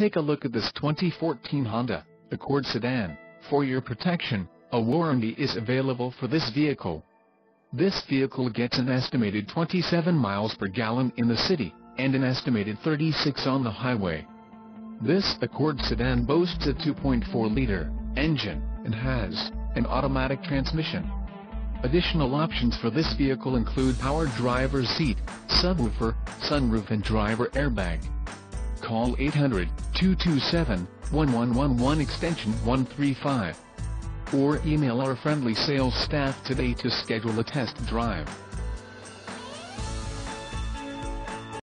Take a look at this 2014 Honda Accord sedan. For your protection, a warranty is available for this vehicle. This vehicle gets an estimated 27 miles per gallon in the city, and an estimated 36 on the highway. This Accord sedan boasts a 2.4-liter engine, and has an automatic transmission. Additional options for this vehicle include power driver's seat, subwoofer, sunroof and driver airbag. Call 800-227-1111 extension 135. Or email our friendly sales staff today to schedule a test drive.